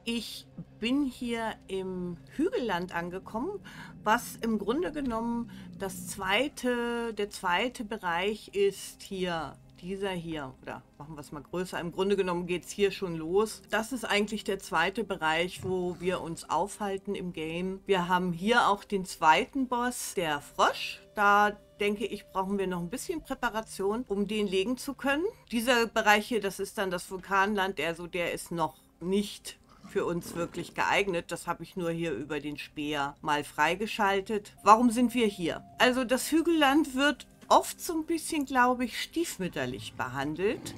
Ich bin hier im Hügelland angekommen, was im Grunde genommen der zweite Bereich ist hier. Dieser hier, oder machen wir es mal größer, im Grunde genommen geht es hier schon los. Das ist eigentlich der zweite Bereich, wo wir uns aufhalten im Game. Wir haben hier auch den zweiten Boss, der Frosch. Da denke ich, brauchen wir noch ein bisschen Präparation, um den legen zu können. Dieser Bereich hier, das ist dann das Vulkanland, der ist noch nicht für uns wirklich geeignet. Das habe ich nur hier über den Speer mal freigeschaltet. Warum sind wir hier? Also das Hügelland wird oft so ein bisschen, glaube ich, stiefmütterlich behandelt,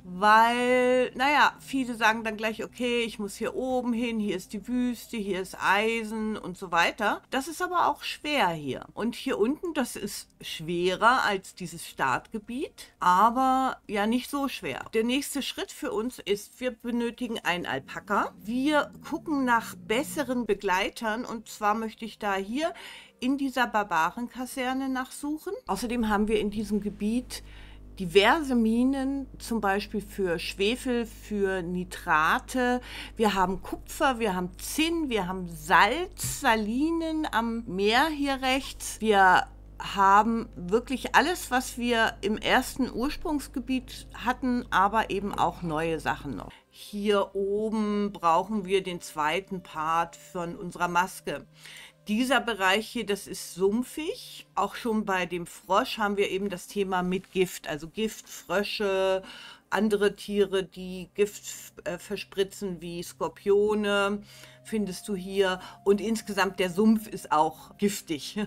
weil, naja, viele sagen dann gleich, okay, ich muss hier oben hin, hier ist die Wüste, hier ist Eisen und so weiter. Das ist aber auch schwer hier. Und hier unten, das ist schwerer als dieses Startgebiet, aber ja nicht so schwer. Der nächste Schritt für uns ist, wir benötigen einen Alpaka. Wir gucken nach besseren Begleitern und zwar möchte ich da hier in dieser Barbarenkaserne nachsuchen. Außerdem haben wir in diesem Gebiet diverse Minen, zum Beispiel für Schwefel, für Nitrate. Wir haben Kupfer, wir haben Zinn, wir haben Salz, Salinen am Meer hier rechts. Wir haben wirklich alles, was wir im ersten Ursprungsgebiet hatten, aber eben auch neue Sachen noch. Hier oben brauchen wir den zweiten Part von unserer Maske. Dieser Bereich hier, das ist sumpfig. Auch schon bei dem Frosch haben wir eben das Thema mit Gift. Also Gift, Frösche, andere Tiere, die Gift verspritzen, wie Skorpione, findest du hier. Und insgesamt der Sumpf ist auch giftig.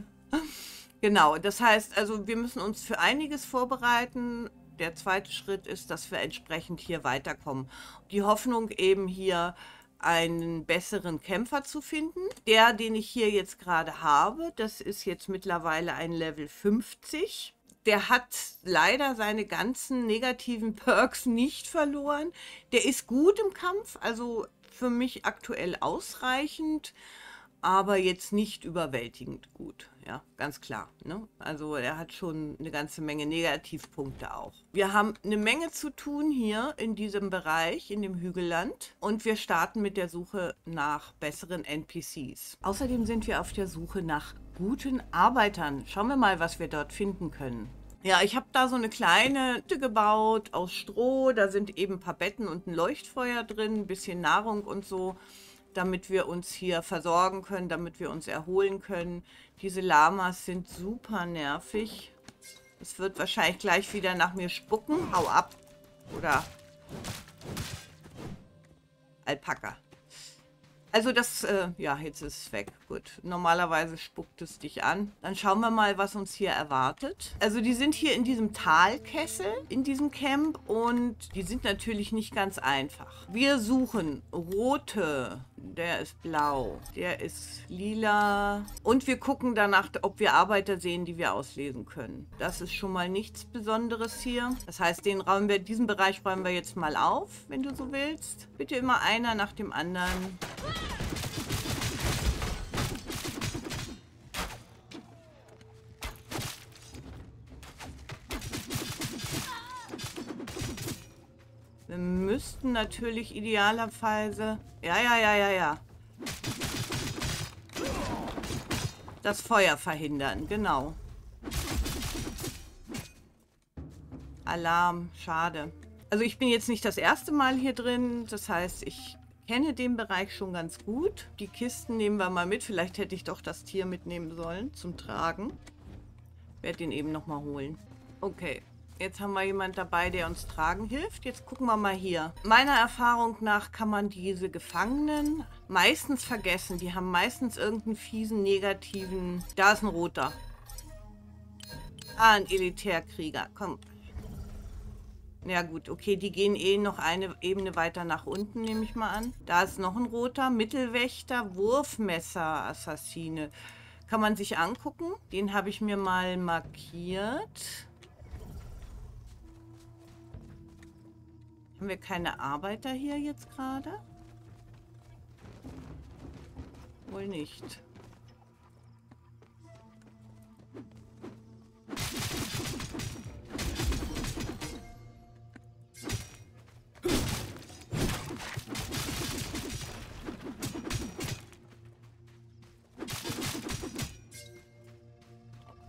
Genau, das heißt, also wir müssen uns für einiges vorbereiten. Der zweite Schritt ist, dass wir entsprechend hier weiterkommen. Die Hoffnung eben hier einen besseren Kämpfer zu finden. Der, den ich hier jetzt gerade habe, das ist jetzt mittlerweile ein Level 50. Der hat leider seine ganzen negativen Perks nicht verloren. Der ist gut im Kampf, also für mich aktuell ausreichend, aber jetzt nicht überwältigend gut. Ja, ganz klar. Ne? Also er hat schon eine ganze Menge Negativpunkte auch. Wir haben eine Menge zu tun hier in diesem Bereich, in dem Hügelland. Und wir starten mit der Suche nach besseren NPCs. Außerdem sind wir auf der Suche nach guten Arbeitern. Schauen wir mal, was wir dort finden können. Ja, ich habe da so eine kleine Hütte gebaut aus Stroh. Da sind eben ein paar Betten und ein Leuchtfeuer drin, ein bisschen Nahrung und so, damit wir uns hier versorgen können, damit wir uns erholen können. Diese Lamas sind super nervig. Es wird wahrscheinlich gleich wieder nach mir spucken. Hau ab. Oder Alpaka. Also das, ja, jetzt ist es weg. Gut, normalerweise spuckt es dich an. Dann schauen wir mal, was uns hier erwartet. Also die sind hier in diesem Talkessel, in diesem Camp. Und die sind natürlich nicht ganz einfach. Wir suchen rote. Der ist blau. Der ist lila. Und wir gucken danach, ob wir Arbeiter sehen, die wir auslesen können. Das ist schon mal nichts Besonderes hier. Das heißt, diesen Bereich räumen wir jetzt mal auf, wenn du so willst. Bitte immer einer nach dem anderen. Wir müssten natürlich idealerweise... Ja. Das Feuer verhindern, genau. Alarm, schade. Also ich bin jetzt nicht das erste Mal hier drin. Das heißt, ich kenne den Bereich schon ganz gut. Die Kisten nehmen wir mal mit. Vielleicht hätte ich doch das Tier mitnehmen sollen zum Tragen. Werde den eben nochmal holen. Okay. Jetzt haben wir jemand dabei, der uns tragen hilft. Jetzt gucken wir mal hier. Meiner Erfahrung nach kann man diese Gefangenen meistens vergessen. Die haben meistens irgendeinen fiesen, negativen... Da ist ein roter. Ah, ein Elitärkrieger. Komm. Ja gut, okay, die gehen eh noch eine Ebene weiter nach unten, nehme ich mal an. Da ist noch ein roter. Mittelwächter, Wurfmesser, Assassine. Kann man sich angucken. Den habe ich mir mal markiert. Haben wir keine Arbeiter hier jetzt gerade? Wohl nicht.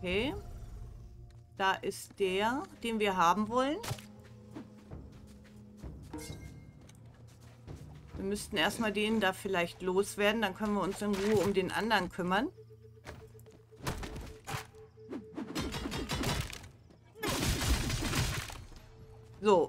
Okay. Da ist der, den wir haben wollen. Wir müssten erstmal den da vielleicht loswerden. Dann können wir uns in Ruhe um den anderen kümmern. So.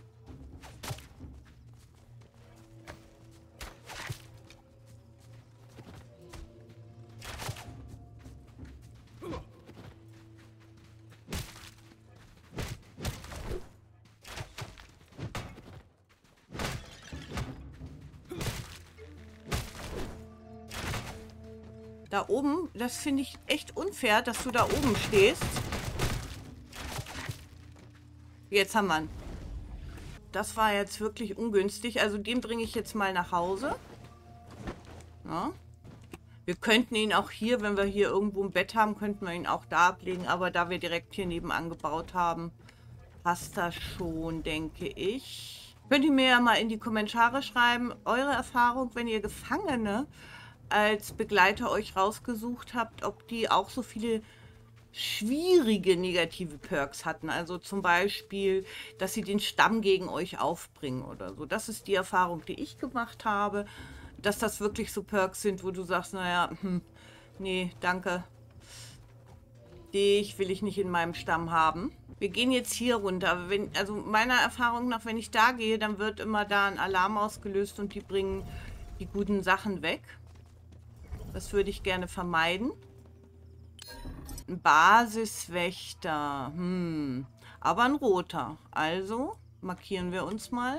Da oben, das finde ich echt unfair, dass du da oben stehst. Jetzt haben wir ihn. Das war jetzt wirklich ungünstig. Also den bringe ich jetzt mal nach Hause. Ja. Wir könnten ihn auch hier, wenn wir hier irgendwo ein Bett haben, könnten wir ihn auch da ablegen. Aber da wir direkt hier nebenan gebaut haben, passt das schon, denke ich. Könnt ihr mir ja mal in die Kommentare schreiben, eure Erfahrung, wenn ihr Gefangene als Begleiter euch rausgesucht habt, ob die auch so viele schwierige negative Perks hatten. Also zum Beispiel, dass sie den Stamm gegen euch aufbringen oder so. Das ist die Erfahrung, die ich gemacht habe, dass das wirklich so Perks sind, wo du sagst, naja, nee, danke. Dich will ich nicht in meinem Stamm haben. Wir gehen jetzt hier runter. Also meiner Erfahrung nach, wenn ich da gehe, dann wird immer da ein Alarm ausgelöst und die bringen die guten Sachen weg. Das würde ich gerne vermeiden. Ein Basiswächter. Aber ein roter. Also markieren wir uns mal.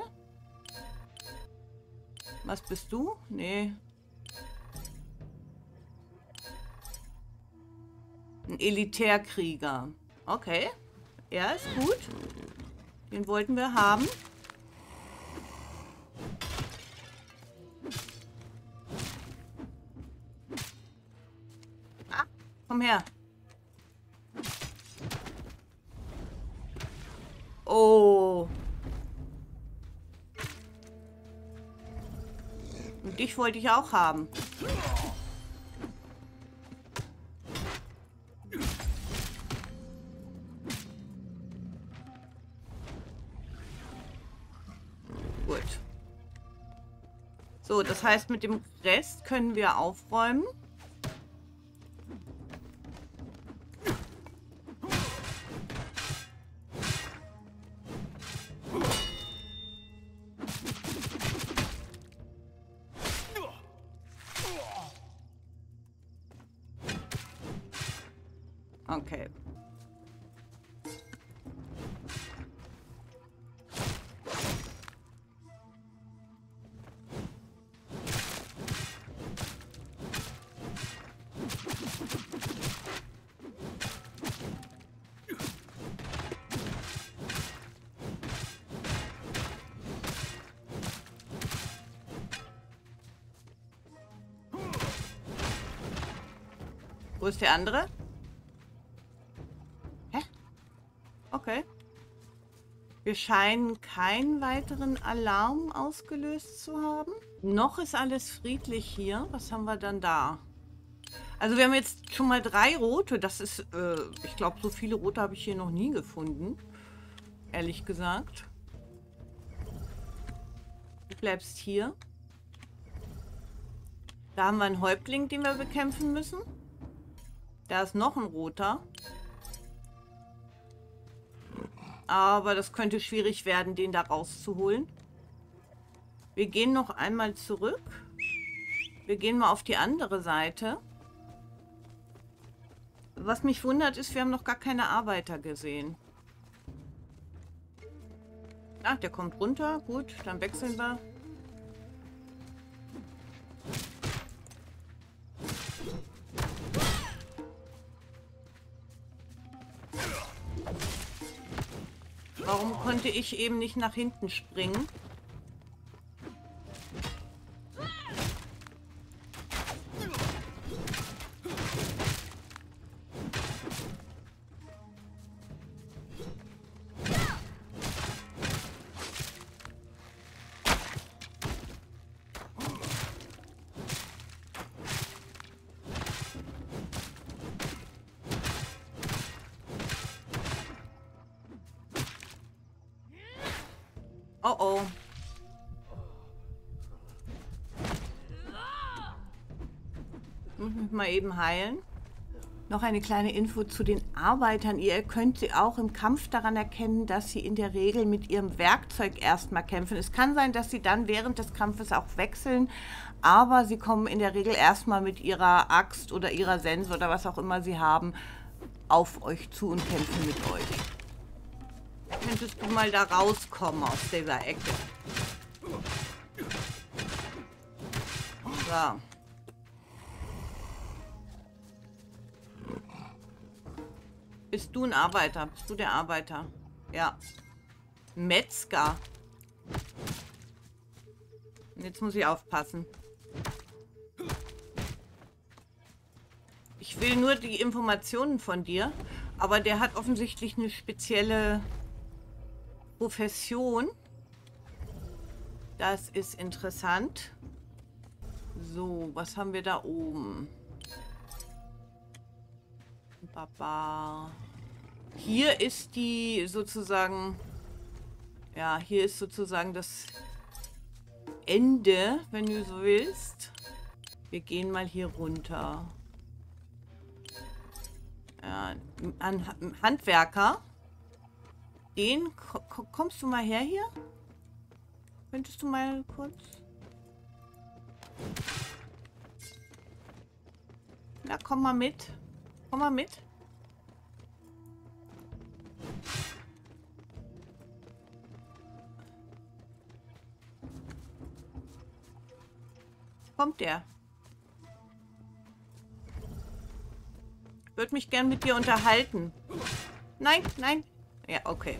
Was bist du? Nee. Ein Elitärkrieger. Okay. Er ist gut. Den wollten wir haben. Ah, komm her. Oh. Und dich wollte ich auch haben. Gut. So, das heißt, mit dem Rest können wir aufräumen. Okay. Wo ist der andere? Hä? Okay. Wir scheinen keinen weiteren Alarm ausgelöst zu haben. Noch ist alles friedlich hier. Was haben wir dann da? Also wir haben jetzt schon mal 3 rote. Das ist, ich glaube, so viele rote habe ich hier noch nie gefunden. Ehrlich gesagt. Du bleibst hier. Da haben wir einen Häuptling, den wir bekämpfen müssen. Da ist noch ein roter. Aber das könnte schwierig werden, den da rauszuholen. Wir gehen noch einmal zurück. Wir gehen mal auf die andere Seite. Was mich wundert ist, wir haben noch gar keine Arbeiter gesehen. Ah, der kommt runter. Gut, dann wechseln wir. Warum konnte ich eben nicht nach hinten springen? Oh oh. Muss mich mal eben heilen. Noch eine kleine Info zu den Arbeitern. Ihr könnt sie auch im Kampf daran erkennen, dass sie in der Regel mit ihrem Werkzeug erstmal kämpfen. Es kann sein, dass sie dann während des Kampfes auch wechseln, aber sie kommen in der Regel erstmal mit ihrer Axt oder ihrer Sense oder was auch immer sie haben, auf euch zu und kämpfen mit euch. Könntest du mal da rauskommen aus dieser Ecke? So. Bist du ein Arbeiter? Bist du der Arbeiter? Ja. Metzger. Jetzt muss ich aufpassen. Ich will nur die Informationen von dir, aber der hat offensichtlich eine spezielle Profession. Das ist interessant. So, was haben wir da oben? Baba. Hier ist die sozusagen, ja, hier ist sozusagen das Ende, wenn du so willst. Wir gehen mal hier runter. Ja, ein Handwerker. Den, kommst du mal her hier? Könntest du mal kurz... Na, komm mal mit. Komm mal mit. Kommt der? Ich würde mich gern mit dir unterhalten. Nein, nein. Ja, okay.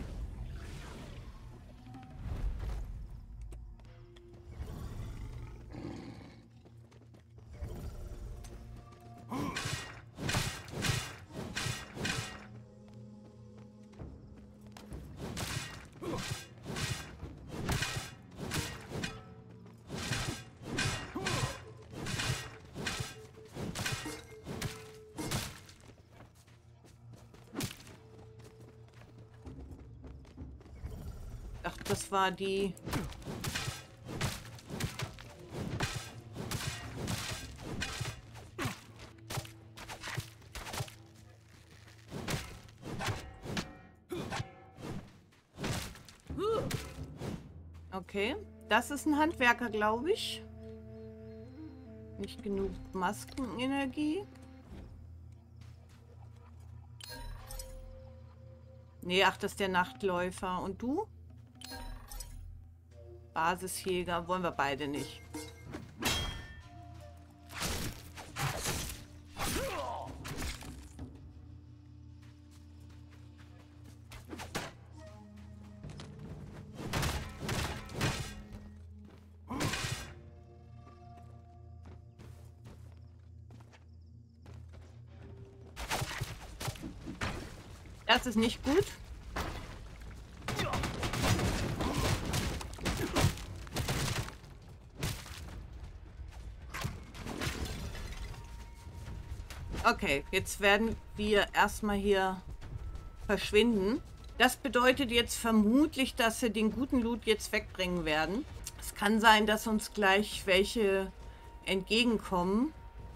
Ach, das war die... Okay, das ist ein Handwerker, glaube ich. Nicht genug Maskenenergie. Nee, ach, das ist der Nachtläufer. Und du? Basisjäger wollen wir beide nicht. Das ist nicht gut. Okay, jetzt werden wir erstmal hier verschwinden. Das bedeutet jetzt vermutlich, dass sie den guten Loot jetzt wegbringen werden. Es kann sein, dass uns gleich welche entgegenkommen,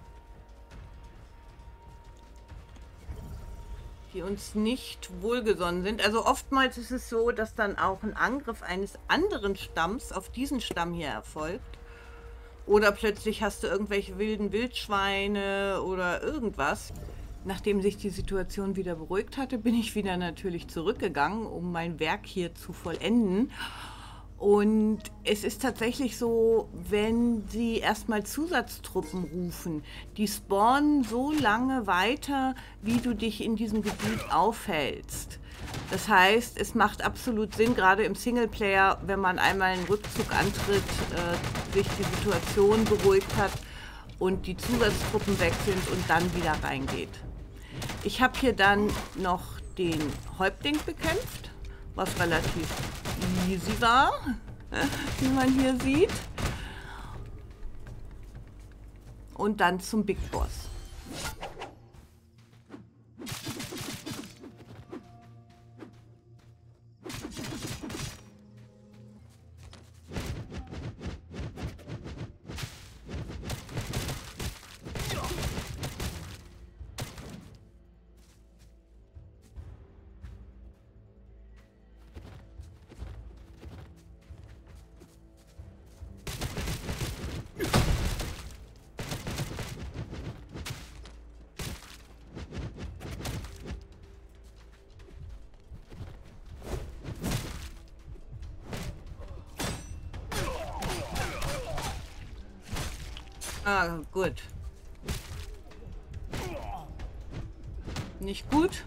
die uns nicht wohlgesonnen sind. Also oftmals ist es so, dass dann auch ein Angriff eines anderen Stamms auf diesen Stamm hier erfolgt. Oder plötzlich hast du irgendwelche wilden Wildschweine oder irgendwas. Nachdem sich die Situation wieder beruhigt hatte, bin ich wieder natürlich zurückgegangen, um mein Werk hier zu vollenden. Und es ist tatsächlich so, wenn sie erstmal Zusatztruppen rufen, die spawnen so lange weiter, wie du dich in diesem Gebiet aufhältst. Das heißt, es macht absolut Sinn, gerade im Singleplayer, wenn man einmal einen Rückzug antritt, sich die Situation beruhigt hat und die Zusatztruppen weg sind und dann wieder reingeht. Ich habe hier dann noch den Häuptling bekämpft, was relativ easy war, wie man hier sieht. Und dann zum Big Boss. Ah, gut. Nicht gut.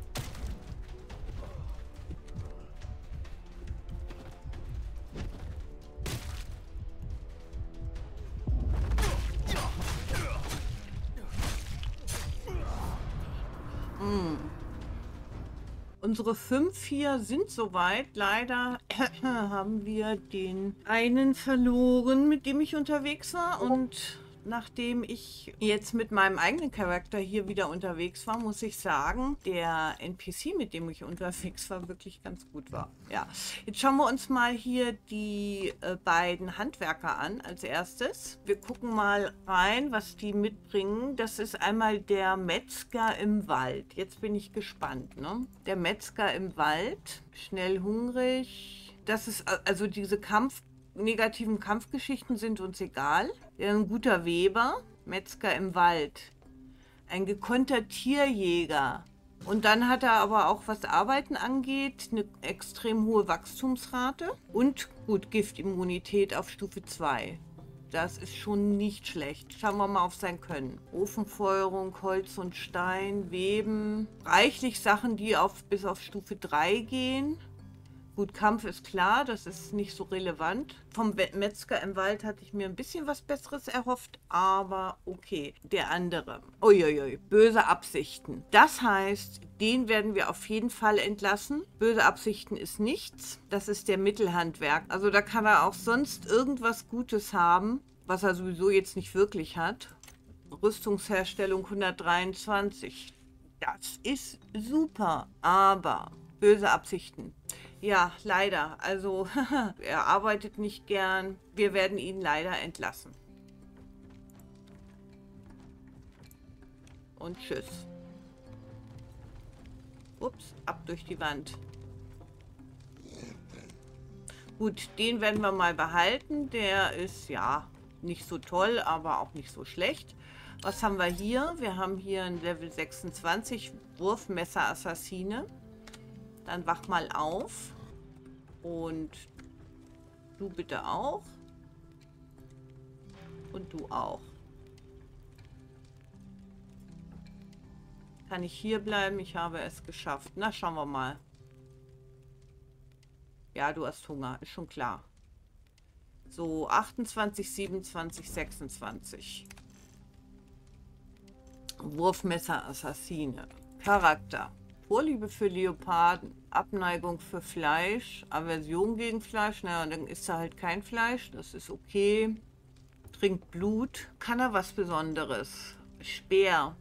Unsere 5 hier sind soweit. Leider haben wir den einen verloren, mit dem ich unterwegs war. Und nachdem ich jetzt mit meinem eigenen Charakter hier wieder unterwegs war, muss ich sagen, der NPC, mit dem ich unterwegs war, wirklich ganz gut war. Ja, jetzt schauen wir uns mal hier die beiden Handwerker an als erstes. Wir gucken mal rein, was die mitbringen. Das ist einmal der Metzger im Wald. Jetzt bin ich gespannt, ne? Der Metzger im Wald, schnell hungrig. Das ist also diese negativen Kampfgeschichten sind uns egal. Ein guter Weber, Metzger im Wald, ein gekonnter Tierjäger. Und dann hat er aber auch, was Arbeiten angeht, eine extrem hohe Wachstumsrate und gut Giftimmunität auf Stufe 2. Das ist schon nicht schlecht. Schauen wir mal auf sein Können. Ofenfeuerung, Holz und Stein, Weben. Reichlich Sachen, die bis auf Stufe 3 gehen. Gut, Kampf ist klar, das ist nicht so relevant. Vom Metzger im Wald hatte ich mir ein bisschen was Besseres erhofft, aber okay. Der andere. Uiuiui, böse Absichten. Das heißt, den werden wir auf jeden Fall entlassen. Böse Absichten ist nichts. Das ist der Mittelhandwerk. Also da kann er auch sonst irgendwas Gutes haben, was er sowieso jetzt nicht wirklich hat. Rüstungsherstellung 123. Das ist super, aber böse Absichten. Ja, leider. Also, er arbeitet nicht gern. Wir werden ihn leider entlassen. Und tschüss. Ups, ab durch die Wand. Gut, den werden wir mal behalten. Der ist, ja, nicht so toll, aber auch nicht so schlecht. Was haben wir hier? Wir haben hier ein Level 26 Wurfmesser-Assassine. Dann wach mal auf. Und du bitte auch. Und du auch. Kann ich hier bleiben? Ich habe es geschafft. Na, schauen wir mal. Ja, du hast Hunger. Ist schon klar. So, 28, 27, 26. Wurfmesser-Assassine. Charakter. Vorliebe für Leoparden, Abneigung für Fleisch, Aversion gegen Fleisch, naja, dann isst er halt kein Fleisch, das ist okay. Trinkt Blut, kann er was Besonderes? Speer.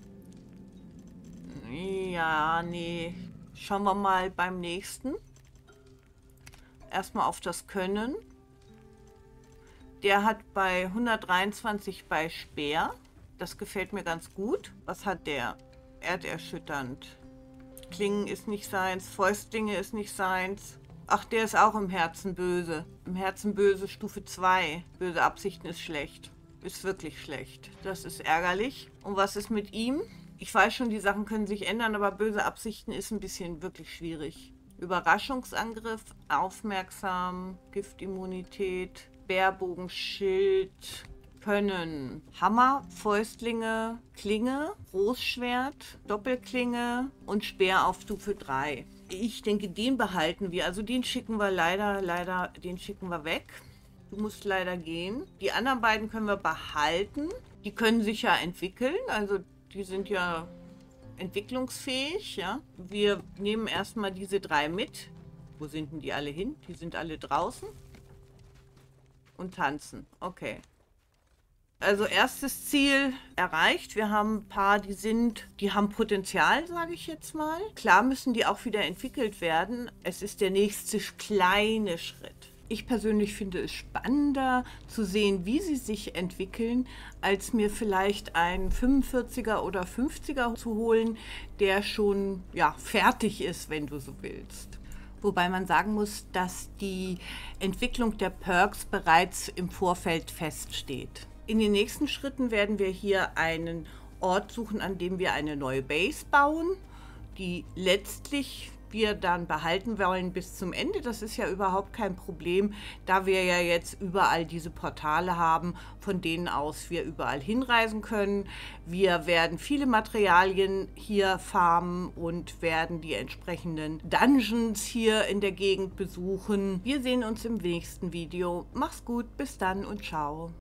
Ja, nee. Schauen wir mal beim nächsten. Erstmal auf das Können. Der hat bei 123 bei Speer. Das gefällt mir ganz gut. Was hat der? Erderschütternd. Klingen ist nicht seins, Fäustlinge ist nicht seins. Ach, der ist auch im Herzen böse. Im Herzen böse, Stufe 2. Böse Absichten ist schlecht. Ist wirklich schlecht. Das ist ärgerlich. Und was ist mit ihm? Ich weiß schon, die Sachen können sich ändern, aber böse Absichten ist ein bisschen wirklich schwierig. Überraschungsangriff, aufmerksam, Giftimmunität, Bärbogenschild, Können, Hammer, Fäustlinge, Klinge, Großschwert, Doppelklinge und Speer auf Stufe 3. Ich denke, den behalten wir. Also den schicken wir leider, den schicken wir weg. Du musst leider gehen. Die anderen beiden können wir behalten. Die können sich ja entwickeln. Also die sind ja entwicklungsfähig. Ja. Wir nehmen erstmal diese 3 mit. Wo sind denn die alle hin? Die sind alle draußen. Und tanzen. Okay. Also erstes Ziel erreicht. Wir haben ein paar, die haben Potenzial, sage ich jetzt mal. Klar müssen die auch wieder entwickelt werden. Es ist der nächste kleine Schritt. Ich persönlich finde es spannender zu sehen, wie sie sich entwickeln, als mir vielleicht einen 45er oder 50er zu holen, der schon ja, fertig ist, wenn du so willst. Wobei man sagen muss, dass die Entwicklung der Perks bereits im Vorfeld feststeht. In den nächsten Schritten werden wir hier einen Ort suchen, an dem wir eine neue Base bauen, die letztlich wir dann behalten wollen bis zum Ende. Das ist ja überhaupt kein Problem, da wir ja jetzt überall diese Portale haben, von denen aus wir überall hinreisen können. Wir werden viele Materialien hier farmen und werden die entsprechenden Dungeons hier in der Gegend besuchen. Wir sehen uns im nächsten Video. Mach's gut, bis dann und ciao.